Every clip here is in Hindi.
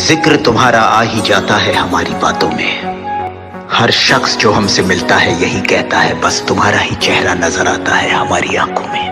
जिक्र तुम्हारा आ ही जाता है हमारी बातों में। हर शख्स जो हमसे मिलता है यही कहता है, बस तुम्हारा ही चेहरा नजर आता है हमारी आंखों में।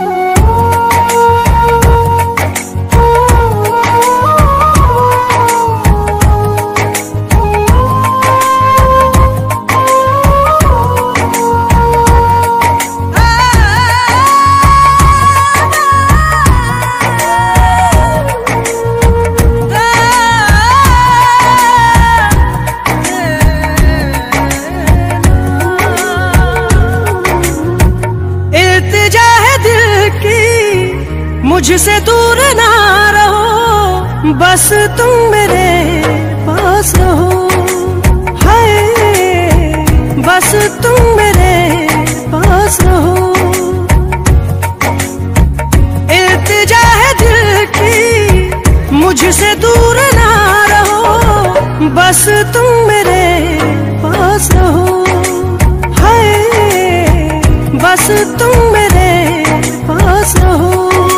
मुझसे दूर ना रहो, बस तुम मेरे पास रहो। हाय बस तुम मेरे पास रहो। इल्तिजा है दिल की, मुझसे दूर ना रहो, बस तुम मेरे पास रहो। हाय बस तुम मेरे पास रहो।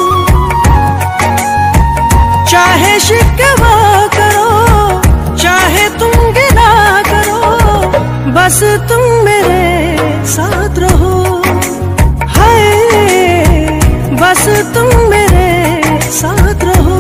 चाहे शिकवा करो, चाहे तुम गिला करो, बस तुम मेरे साथ रहो। हाय बस तुम मेरे साथ रहो।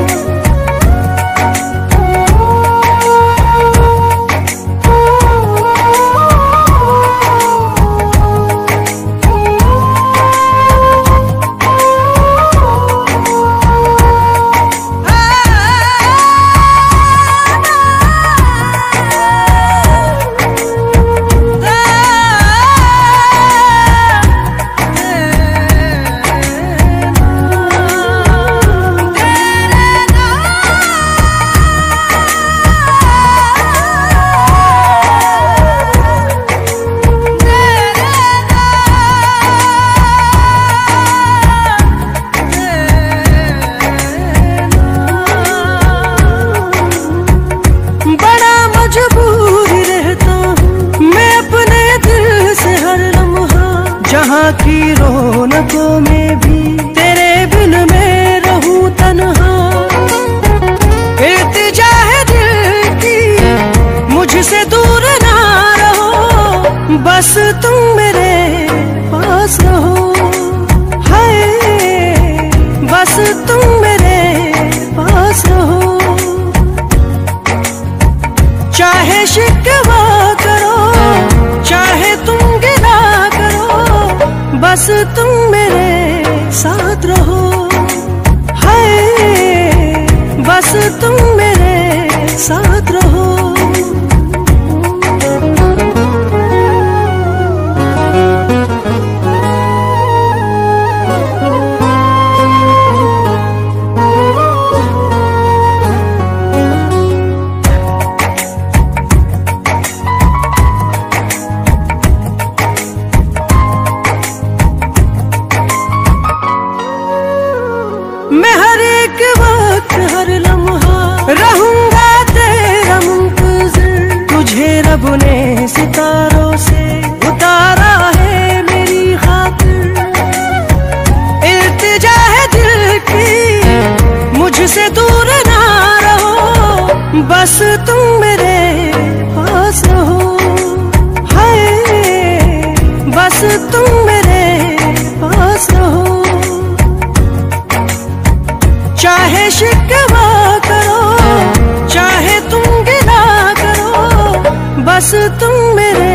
जहाँ की रौनकों में भी तेरे बिन मैं रहूं तन्हा। इल्तिजा है दिल की, मुझसे दूर ना रहो, बस तुम मेरे पास रहो। हाय बस तुम मेरे पास रहो। चाहे शिकवा करो, चाहे तुम गिला करो, बस तुम मेरे साथ रहो। हाय बस तुम मेरे साथ रहो। मैं हर एक वक्त हर लम्हा रहूंगा तेरा मुंतज़िर। तुझे रब ने सितारों से उतारा है मेरी खातिर। इल्तिजा है दिल की, मुझसे दूर ना रहो, बस तुम मेरे पास रहो। हाय बस तुम मेरे पास रहो। चाहे शिकवा करो, चाहे तुम गिला करो, बस तुम मेरे